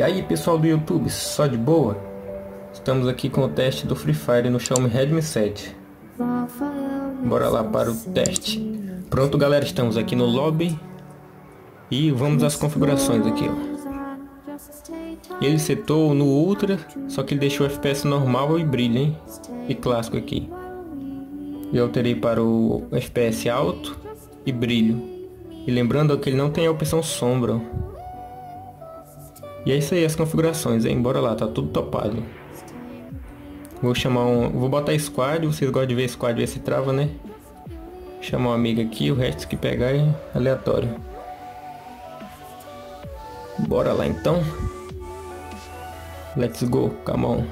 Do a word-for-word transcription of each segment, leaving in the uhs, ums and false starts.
E aí pessoal do YouTube, só de boa? Estamos aqui com o teste do Free Fire no Xiaomi Redmi sete. Bora lá para o teste. Pronto galera, estamos aqui no lobby. E vamos às configurações aqui, ó. Ele setou no Ultra, só que ele deixou F P S normal e brilho, hein? E clássico aqui. E eu alterei para o F P S alto e brilho. E lembrando que ele não tem a opção sombra. E é isso aí as configurações, hein? Bora lá, tá tudo topado. Vou chamar um... Vou botar squad, vocês gostam de ver squad, ver se trava, né? Chamar um amigo aqui, o resto que pegar é aleatório. Bora lá então. Let's go, come on.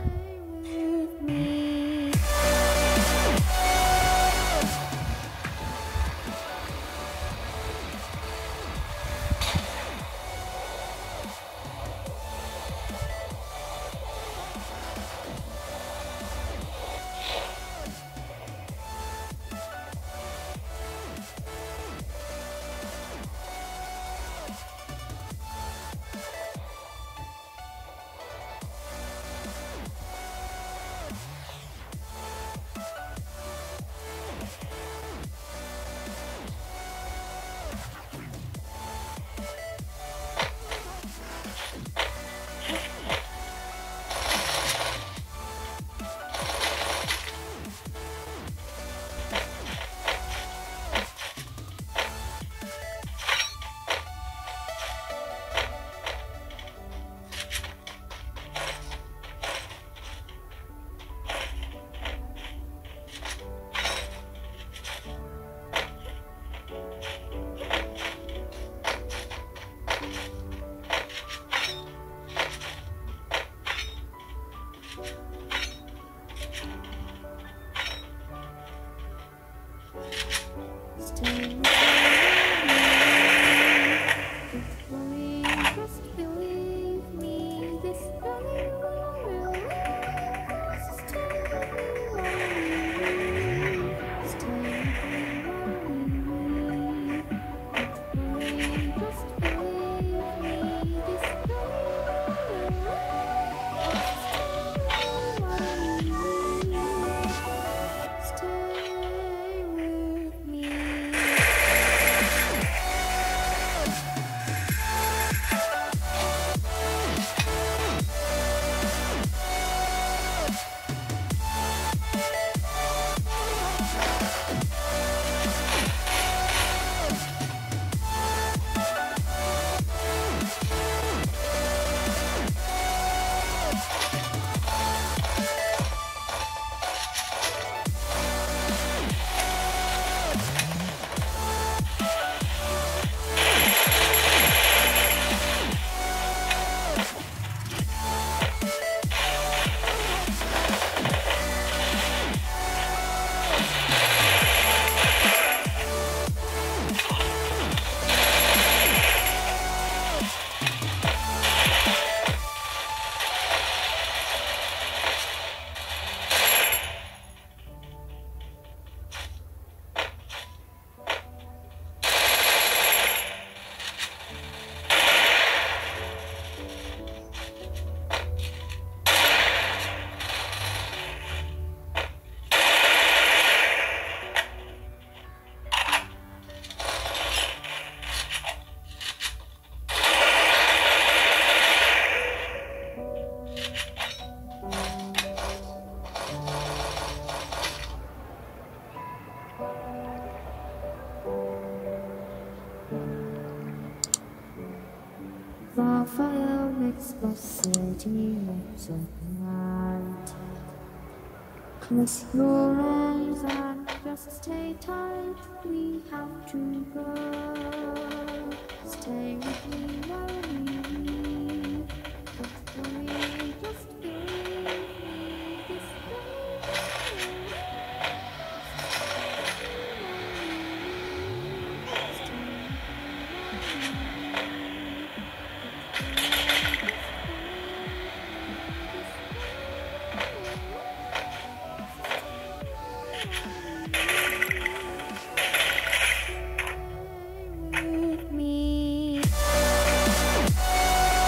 Fire makes the city looks at night. Close your eyes and just stay tight. We have to go. Stay with me while we leave. But we just give me this with me.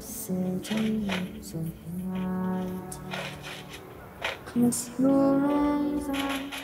city looks at night. Close your eyes and